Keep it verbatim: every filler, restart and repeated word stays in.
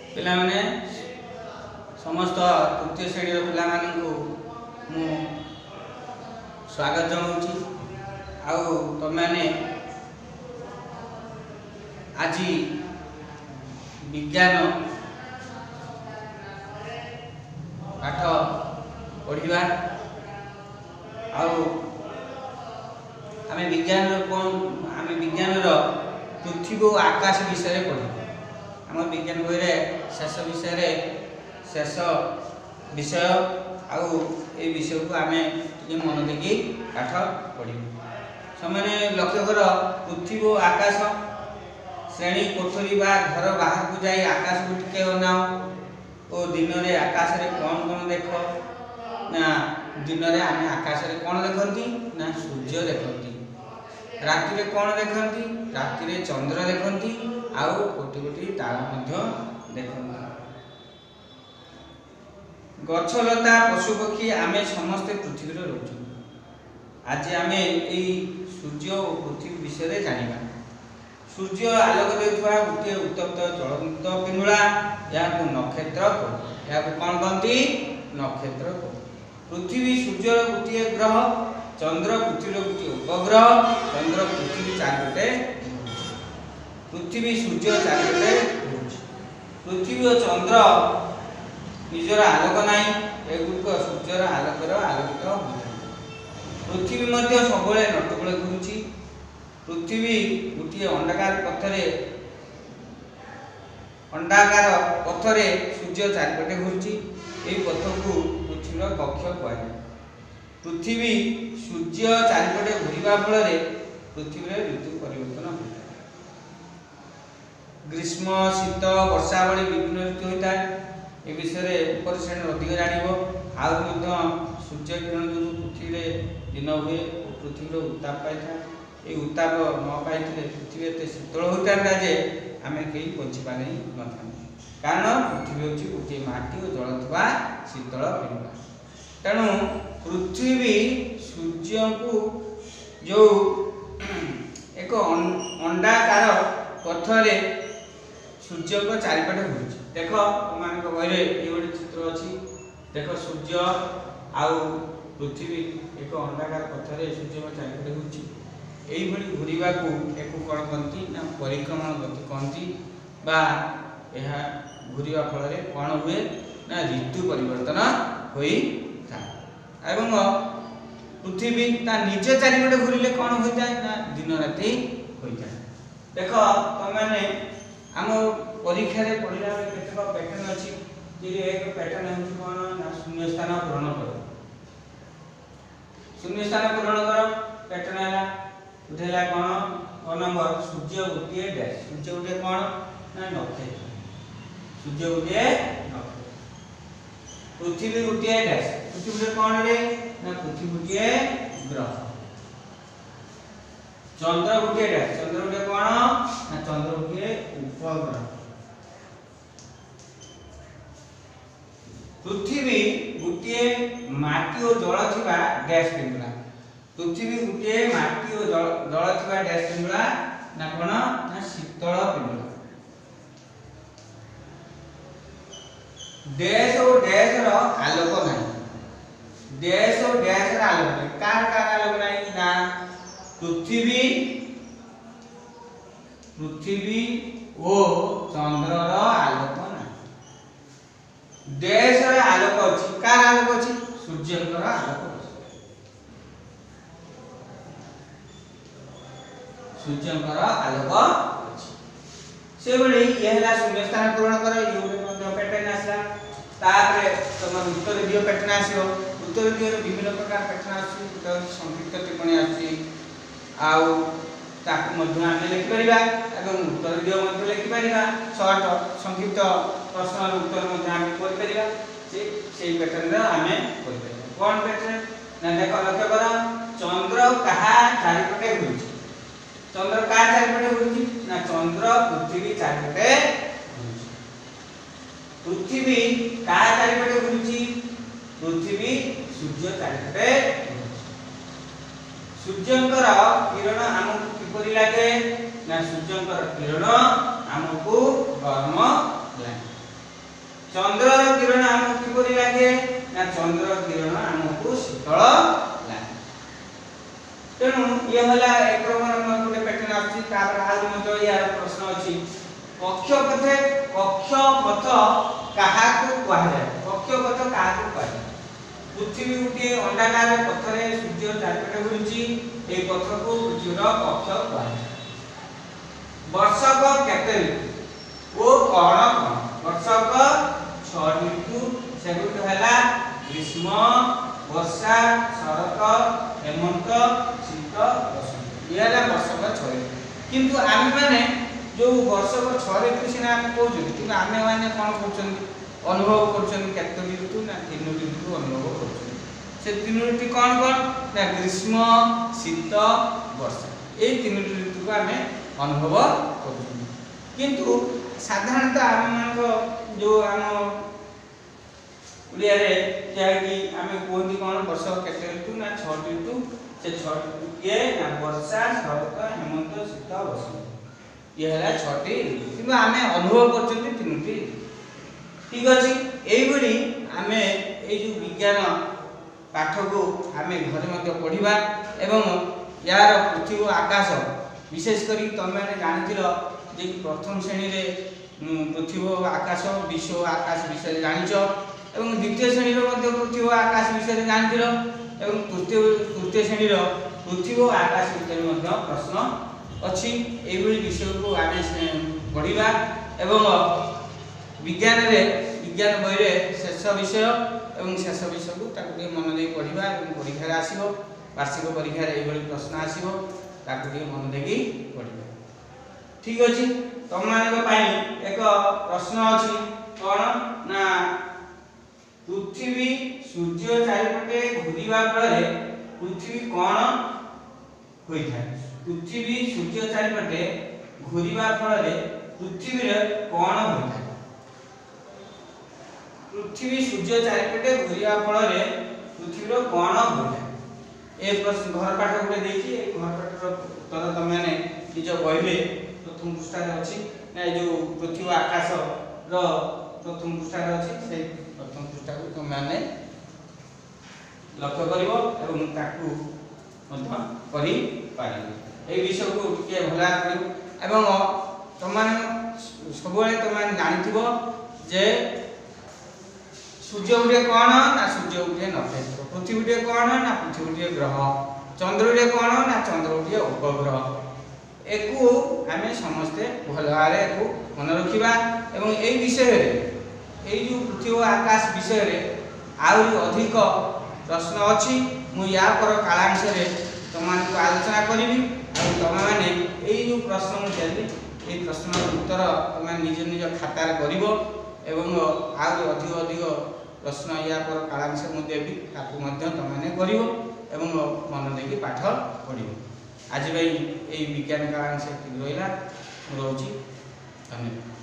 पिला माने समस्त तृतीय श्रेणी पिला मानू मु स्वागत जनाऊँ। आउ तुम मैंने आज विज्ञान पाठ पढ़ा। आम विज्ञान कौन आम विज्ञान पृथ्वी और आकाश विषय पढ़ा। आम विज्ञान बही शेष विषय शेष विषय आउ ए विषय को आम मन देखी पाठ पढ़ समय लक्ष्य कर पृथ्वी और आकाश श्रेणी कोठरी बा घर बाहर को जाई आकाश को टिके अनाओ और दिन में आकाश रे कौन कौन देख ना दिन में आम आकाश रे कौन देखती ना सूर्य देखती। राति रे कौन देखती राति रे चंद्र देखती आउ कोटि कोटि तारा मध्य देखती। गछलता पशुपक्षी आमे समस्ते पृथ्वी रे रहू। आज आमे एई सूर्य और पृथ्वी विषय जानिबा। सूर्य आलोक देउथवा गोटे उत्तप्त जलमुक्त पिंगुला या नक्षत्र या कौन कहती नक्षत्र। पृथ्वी सूर्य गोटे ग्रह चंद्र पृथ्वी गोटे उपग्रह चंद्र पृथ्वी चारिपटे पृथ्वी सूर्य चारिपटे पृथ्वी और चंद्र निजर आलोक नाई एगुड़िक सूर्यर आलोकर आलोकित होता। पृथ्वी मध्य सब नटकुल घूरुची। पृथ्वी गोटे अंडाकार पथरे अंडाकार पथरे सूर्य चारिपटे घूरुची। यही पथ को पृथ्वीर कक्ष कहुए। पृथ्वी सूर्य चारिपटे घूरवा फल पृथ्वी ऋतु परिवर्तन होता है। ग्रीष्म शीत वर्षा भली विभिन्न ऋतु होता है। ए विषय ऊपर श्रेणी अधिक जान आउ सूर्य किरण जो पृथ्वी दिन हुए पृथ्वी उत्ताप पाई था। ये उत्ताप न पाई पृथ्वी एत शीतल होता जे आम कहीं बची पारे न था। कारण पृथ्वी हूँ गोटे माटी और जल थवा शीतल पिंड। तेणु पृथ्वी सूर्य को जो एक अंडाकार पथरे सूर्य को चारिपटे घूरुची। देख मान बहरे ये गोटे चित्र अच्छी। देख सूर्य आउ पृथ्वी एक अंडाकार पथरे सूर्य को चारिपटे घूरुची। यही घूरवा को एक कौन कहती ना परिक्रमण गति कहती बा यह घूरवा फल कौन हुए ना ऋतु परिवर्तन होता है। एवं पृथ्वी ता निज चारिपटे घूरिले कौन होता है ना दिन राति होता है। देख तुम मैंने आम परीक्षा पढ़ला केतक पैटर्न अच्छी। एक पैटर्न हो कौन ना शून्य स्थान पूरण कर। शून्य स्थान पूरण कर पैटर्न है उठेला कौन क नंबर सूर्य गोटे डैश सूर्य गोटे कौन ना नक्षत्र सूर्य गोटे नक्षत्र पृथ्वी गोटे डैश पृथ्वी कौन रे ना पृथ्वी गोटे ग्रह चंद्र गोटे डैश चंद्र गोटे कौन ना चंद्र गोटे उपग्रह पृथ्वी गोटे माटी और जल थिबा डैश पिंगला। पृथ्वी गोटे माटी और जल थिबा डैश पिंगला ना कोन ना शीतल पिंगला। डैश और डैश रो आलोक नाही। डैश और डैश रो आलोक नाही। कार कार आलोक नाही ना पृथ्वी पृथ्वी ओ चंद्र रो आलोक नाही। डैश रो आलोक अछि कार आलोक अछि सूर्य रो आलोक सूर्य आलोक अच्छी से बड़ी यह शून्य स्थान पूरण कर ये पैटर्न आसला। तापर तुम उत्तर दियो पैटर्न आसो। उत्तर दियो विभिन्न प्रकार पैटर्न आसी संक्षिप्त टिप्पणी आसी आउ ताकू मध्य आम लिखिपर और उत्तर दियो मध्य लिखिपर सर्ट संक्षिप्त प्रश्न उत्तर मध्य आम कर पैटर्न आम कर कौन पैटर्न ना देख लक्ष्य कर चंद्र कहा चारिपटे घूरुची। चंद्र का चारिपटे घूरुची ना चंद्र पृथ्वी चारिपटे पृथ्वी का चारिपटे घूरुची पृथ्वी सूर्य चारिपटे सूर्यंकर किरण आमको किपरि लागे ना सूर्यंकर किरण आमको गर्म लागे। चंद्रर किरण आमको किपरि लागे ना चंद्रर किरण आमको शीतल लागे तेणु ये हला एक प्रकार गोटे पैटर्न आछि तापर आज मतो यार प्रश्न अछि कक्षपथे कक्षपथ काहाकू कहा जाय कक्षपथ काहाकू कहा जाय पृथ्वी गोटे अंडाकार पथरे सूर्य चारिपटे घुरुची ए पथ को पृथ्वीर कक्ष कहा जाय वर्षक केते ऋतु ओ कण कण वर्षक छह ऋतु सेगुट हला ग्रीष्म वर्षा शरत हेमंत शीत बसंत ये हला वर्षक छह ऋतु किंतु आमे माने जो वर्षक छह ऋतु सिना आमे कहउछु किंतु आमे माने कोन कहउछन अनुभव करछन केते ऋतु ना तीन ऋतु अनुभव करछन से तीन ऋतु कोन कोन ना ग्रीष्म शीत वर्षा ए तीन ऋतु को आमे अनुभव करछन किंतु साधारणतः आम मान जो आम उड़िया रे कि आम कहती कौन वर्ष केते ऋतु ना छह ऋतु से छह ऋतु किए ना वर्षा शरत हेमंत शीत बसंत ये है छटी ऋतु किंतु आम अनुभव करछन तीनटी ठीक अछि एई बडी आम ए जो विज्ञान पाठ को आम घर में पढ़िबा एवं यार पृथ्वी आकाश विशेष करी तमे जानिथिलो जे प्रथम श्रेणी रे पृथ्वी आकाश विश्व आकाश विषय जानिछ एवं द्वितीय श्रेणी रो मध्ये पृथ्वी आकाश विषय जानिथिलो एवं तृतीय तृतीय श्रेणी रो पृथ्वी आकाश विषय मध्ये प्रश्न अछि एई बडी विषय को आमे पढ़िबा एवं विज्ञान रे विज्ञान बही रे शेष विषय एवं शेष विषय को ताकि मन दे पढ़िबा एवं परीक्षा रे आसीबो वार्षिक परीक्षा रे एई बडी प्रश्न आसीबो ताकि मन देगी पढ़िबा ठीक अछि तुम मानक पाई एक प्रश्न अछि कोन ना पृथ्वी सूर्य चारिपटे घुरिबा फळे पृथ्वी कोन होई थाय पृथ्वी सूर्य चारिपटे घुरिबा फळे पृथ्वी रे कोन होई थाय पृथ्वी सूर्य चारिपटे घुरिबा फळे पृथ्वी रो कोन होई थाय ए प्रश्न घर पाठ गुटे देछि ए घर पाठ रो उत्तर तमे ने निज बहिले प्रथम पृष्ठ रे अछि ना जो पृथ्वी आकाश रो प्रथम पृष्ठ रे अछि से प्रथम पृष्ठ को तुम माने लक्ष्य करिवो एवं ताकू मध्य करि पारिबो ए विषय को टिके भला करिवो एवं तुम माने सबले तुम माने जानिथिबो जे सूर्य उडे कोन ना सूर्य उडे नक्षत्र पृथ्वी उडे कोन ना पृथ्वी उडे ग्रह चंद्र उडे कोन ना चंद्र उडे उपग्रह एकु आमे समस्ते भलहारे को मन रखिबा एवं एई विषय रे एई जो पृथ्वी आकाश विषय रे आउरी अधिक प्रश्न अछि मु या पर कालांश रे तमान को आलोचना करिवि और तमे माने एई जो प्रश्न मु देली एई प्रश्न उत्तर तमे निज निज खाता रे करिवो एवं आउरी अधिक अधिक प्रश्न या पर कालांश मु देबी ताकू मध्य तमे करिवो एवं मन देकी पाठ पढिवो आज भाई ए विज्ञान कालांश ठीक रहिला रहउची धन्यवाद।